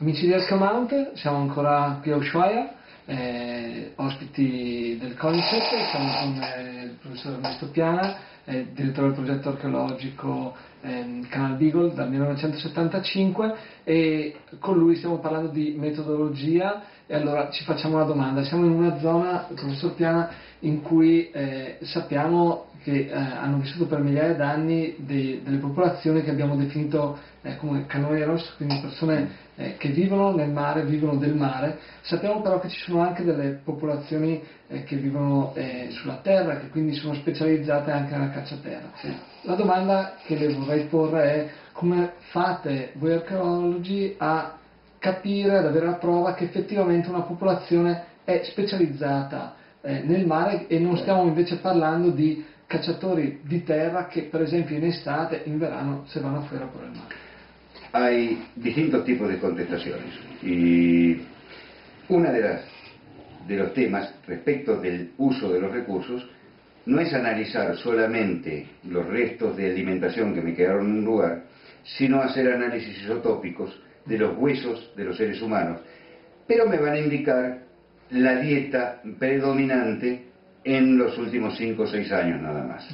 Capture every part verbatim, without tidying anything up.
Amici di Escamount, siamo ancora qui a Ushuaia, eh, ospiti del CONICET, siamo con eh, il professor Ernesto Piana, eh, direttore del progetto archeologico eh, Canal Beagle dal millenovecentosettantacinque, e con lui stiamo parlando di metodologia. E allora ci facciamo una domanda: siamo in una zona, professor Piana, in cui eh, sappiamo che eh, hanno vissuto per migliaia d'anni de, delle popolazioni che abbiamo definito eh, come canoeros, quindi persone eh, che vivono nel mare, vivono del mare. Sappiamo però che ci sono anche delle popolazioni eh, che vivono eh, sulla terra, che quindi sono specializzate anche nella cacciaterra. La domanda che le vorrei porre è: come fate voi archeologi a capire, ad avere la prova che effettivamente una popolazione è specializzata eh, nel mare, e non stiamo invece parlando di cacciatori di terra che per esempio in estate, in verano, se vanno fuera por el mare? Hay distintos tipos de contestaciones y una de las de los temas respecto del uso de los recursos no es analizar solamente los restos de alimentación que me quedaron en un lugar, sino hacer análisis isotópicos de los huesos de los seres humanos, pero me van a indicar la dieta predominante en los últimos cinco o seis años nada más.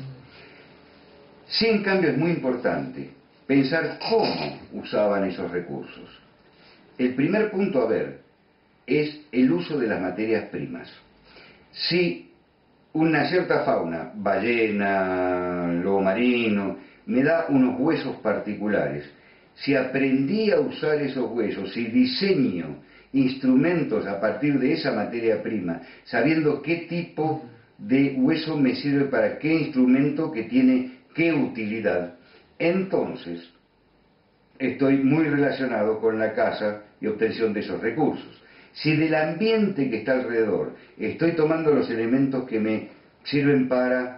Sí, en cambio, es muy importante pensar cómo usaban esos recursos. El primer punto a ver es el uso de las materias primas. Si una cierta fauna, ballena, lobo marino, me da unos huesos particulares, si aprendí a usar esos huesos, si diseño instrumentos a partir de esa materia prima, sabiendo qué tipo de hueso me sirve para qué instrumento que tiene qué utilidad, entonces estoy muy relacionado con la caza y obtención de esos recursos. Si del ambiente que está alrededor estoy tomando los elementos que me sirven para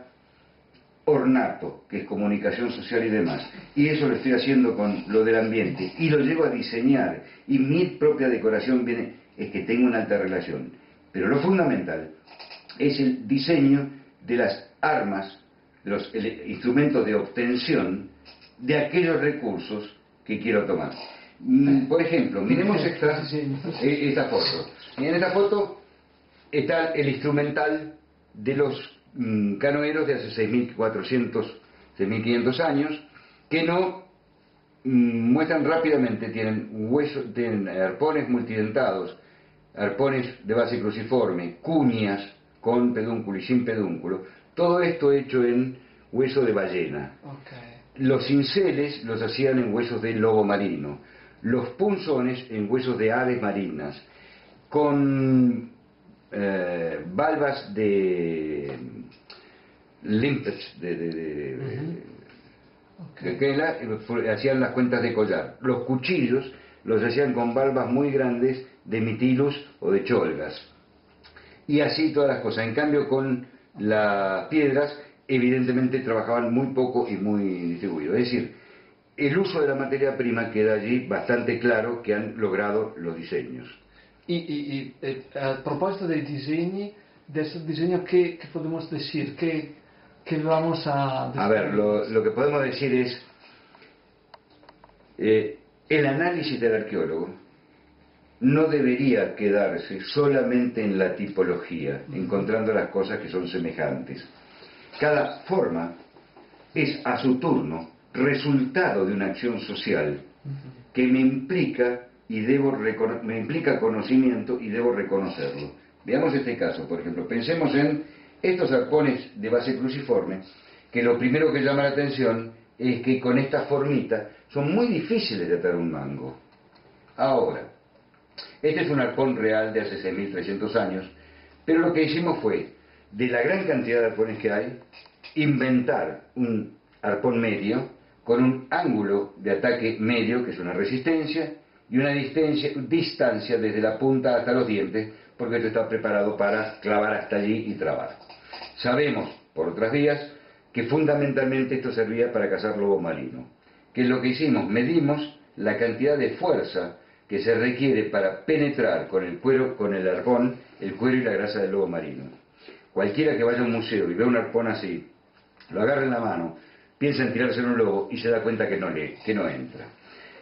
ornato, que es comunicación social y demás, y eso lo estoy haciendo con lo del ambiente, y lo llego a diseñar, y mi propia decoración viene, es que tengo una alta relación. Pero lo fundamental es el diseño de las armas, de los instrumentos de obtención de aquellos recursos que quiero tomar. Por ejemplo, miremos esta, esta foto. Y en esta foto está el instrumental de los mm, canoeros de hace seis mil cuatrocientos, seis mil quinientos años, que no mm, muestran rápidamente, tienen huesos, tienen arpones multidentados, arpones de base cruciforme, cuñas con pedúnculo y sin pedúnculo, todo esto hecho en hueso de ballena. Okay. Los cinceles los hacían en huesos de lobo marino, los punzones en huesos de aves marinas, con eh, valvas de limpets, de, de, de, uh-huh. Okay. que la, hacían las cuentas de collar. Los cuchillos los hacían con valvas muy grandes de mitilus o de cholgas, y así todas las cosas. En cambio, con las piedras evidentemente trabajaban muy poco y muy distribuido. Es decir, el uso de la materia prima queda allí bastante claro que han logrado los diseños. Y, y, y eh, a propósito dei disegni, de esos diseños, ¿qué, qué podemos decir? ¿Qué, qué vamos a decir? A ver, lo, lo que podemos decir es eh, el análisis del arqueólogo no debería quedarse solamente en la tipología, uh-huh. encontrando las cosas que son semejantes. Cada forma es a su turno resultado de una acción social uh-huh. que me implica y debo me implica conocimiento y debo reconocerlo. Veamos este caso, por ejemplo. Pensemos en estos arpones de base cruciforme, que lo primero que llama la atención es que con esta formita son muy difíciles de atar un mango. Ahora, este es un arpón real de hace seis mil trescientos años, pero lo que hicimos fue, de la gran cantidad de arpones que hay, inventar un arpón medio con un ángulo de ataque medio, que es una resistencia, y una distancia, distancia desde la punta hasta los dientes, porque esto está preparado para clavar hasta allí y trabar. Sabemos, por otras vías, que fundamentalmente esto servía para cazar lobo marino. ¿Qué es lo que hicimos? Medimos la cantidad de fuerza que se requiere para penetrar con el cuero, con el arpón, el cuero y la grasa del lobo marino. Cualquiera que vaya a un museo y vea un arpón así, lo agarra en la mano, piensa en tirarse en un lobo y se da cuenta que no, le, que no entra.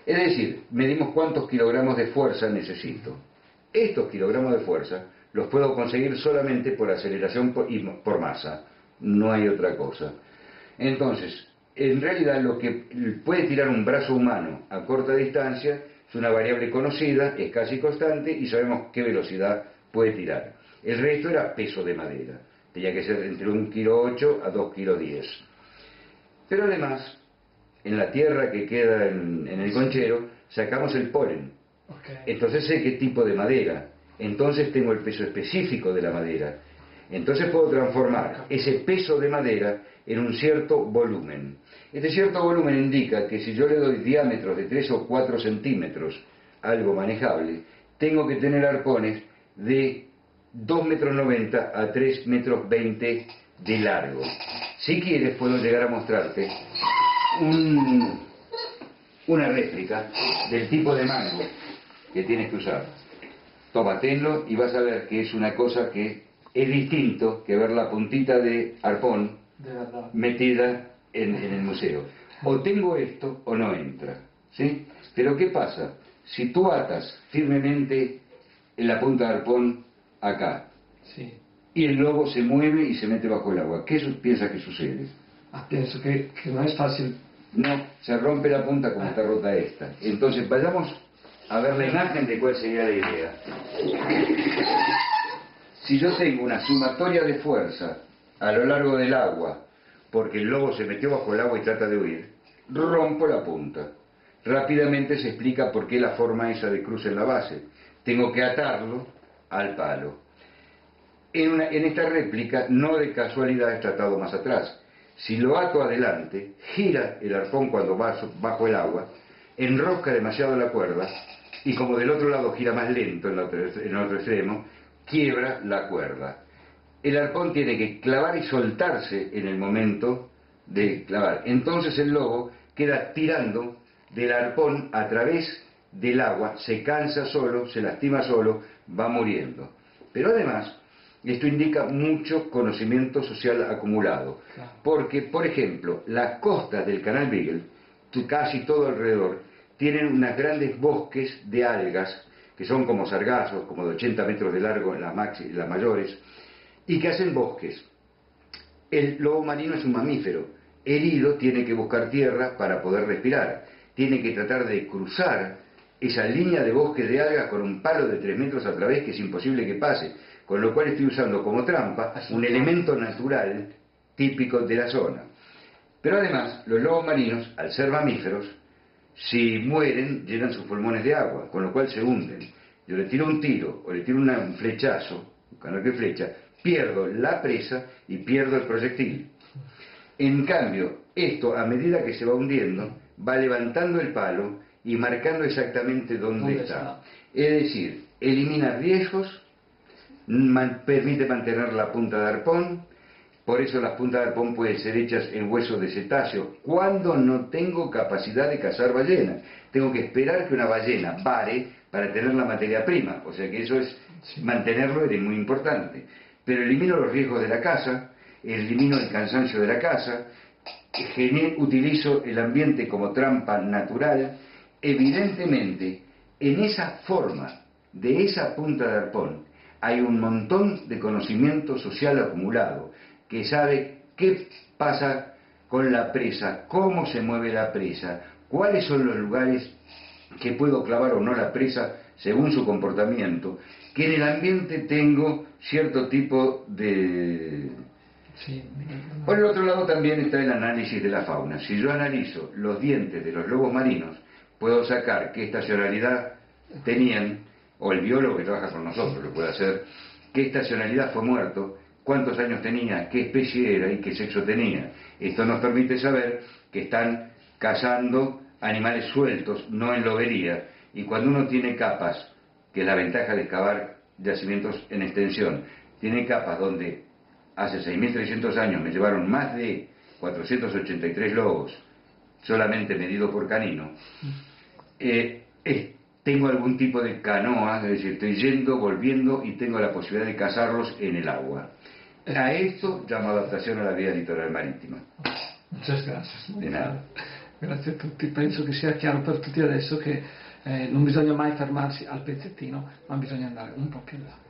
Es decir, medimos cuántos kilogramos de fuerza necesito. Estos kilogramos de fuerza los puedo conseguir solamente por aceleración por, y por masa, no hay otra cosa. Entonces, en realidad lo que puede tirar un brazo humano a corta distancia es una variable conocida, es casi constante y sabemos qué velocidad puede tirar. El resto era peso de madera, tenía que ser entre un kilo ocho a dos kilos diez. Pero además, en la tierra que queda en, en el conchero, sacamos el polen. Okay. Entonces sé qué tipo de madera, entonces tengo el peso específico de la madera. Entonces puedo transformar ese peso de madera en un cierto volumen. Este cierto volumen indica que si yo le doy diámetros de tres o cuatro centímetros, algo manejable, tengo que tener arpones de dos metros noventa a tres metros veinte de largo. Si quieres puedo llegar a mostrarte un, una réplica del tipo de mango que tienes que usar. Toma, tenlo y vas a ver que es una cosa que es distinto que ver la puntita de arpón de verdad metida en, en el museo. O tengo esto o no entra, ¿sí? Pero ¿qué pasa? Si tú atas firmemente en la punta de arpón acá, sí, y el lobo se mueve y se mete bajo el agua, ¿qué piensas que sucede? ah, pienso que, que no es fácil. No, se rompe la punta como está rota esta. Entonces vayamos a ver la imagen de cuál sería la idea. Si yo tengo una sumatoria de fuerza a lo largo del agua, porque el lobo se metió bajo el agua y trata de huir, rompo la punta. Rápidamente se explica por qué la forma esa de cruz en la base. Tengo que atarlo al palo. En, una, en esta réplica, no de casualidad está atado más atrás. Si lo ato adelante, gira el arpón cuando va bajo el agua, enrosca demasiado la cuerda, y como del otro lado gira más lento en el otro, en el otro extremo, quiebra la cuerda. El arpón tiene que clavar y soltarse en el momento de clavar. Entonces el lobo queda tirando del arpón a través del agua, se cansa solo, se lastima solo, va muriendo. Pero además, esto indica mucho conocimiento social acumulado. Porque, por ejemplo, las costas del Canal Beagle, casi todo alrededor, tienen unos grandes bosques de algas, que son como sargazos, como de ochenta metros de largo, las, maxi, las mayores, y que hacen bosques. El lobo marino es un mamífero. Herido tiene que buscar tierra para poder respirar. Tiene que tratar de cruzar esa línea de bosque de algas con un palo de tres metros a través que es imposible que pase. Con lo cual estoy usando como trampa un elemento natural típico de la zona. Pero además, los lobos marinos, al ser mamíferos, si mueren, llenan sus pulmones de agua, con lo cual se hunden. Yo le tiro un tiro o le tiro una, un flechazo, un canal que flecha, pierdo la presa y pierdo el proyectil. En cambio, esto, a medida que se va hundiendo, va levantando el palo y marcando exactamente dónde, ¿Dónde está? está. Es decir, elimina riesgos, man, permite mantener la punta de arpón. Por eso las puntas de arpón pueden ser hechas en huesos de cetáceo. Cuando no tengo capacidad de cazar ballenas, tengo que esperar que una ballena pare para tener la materia prima. O sea que eso es, sí, mantenerlo es muy importante. Pero elimino los riesgos de la caza, elimino el cansancio de la caza, utilizo el ambiente como trampa natural. Evidentemente, en esa forma de esa punta de arpón hay un montón de conocimiento social acumulado, que sabe qué pasa con la presa, cómo se mueve la presa, cuáles son los lugares que puedo clavar o no la presa según su comportamiento, que en el ambiente tengo cierto tipo de... Sí. Por el otro lado también está el análisis de la fauna. Si yo analizo los dientes de los lobos marinos, puedo sacar qué estacionalidad tenían, o el biólogo que trabaja con nosotros lo puede hacer, qué estacionalidad fue muerto, cuántos años tenía, qué especie era y qué sexo tenía. Esto nos permite saber que están cazando animales sueltos, no en lobería, y cuando uno tiene capas, que es la ventaja de excavar yacimientos en extensión, tiene capas donde hace seis mil trescientos años me llevaron más de cuatrocientos ochenta y tres lobos, solamente medido por canino, eh, eh, tengo algún tipo de canoa, es decir, estoy yendo, volviendo y tengo la posibilidad de cazarlos en el agua. A esto llamo adaptación a la vida litoral marítima. Muchas gracias. De nada. Grazie a tutti, penso che sia chiaro per tutti adesso che eh, non bisogna mai fermarsi al pezzettino, ma bisogna andare un po' più in là.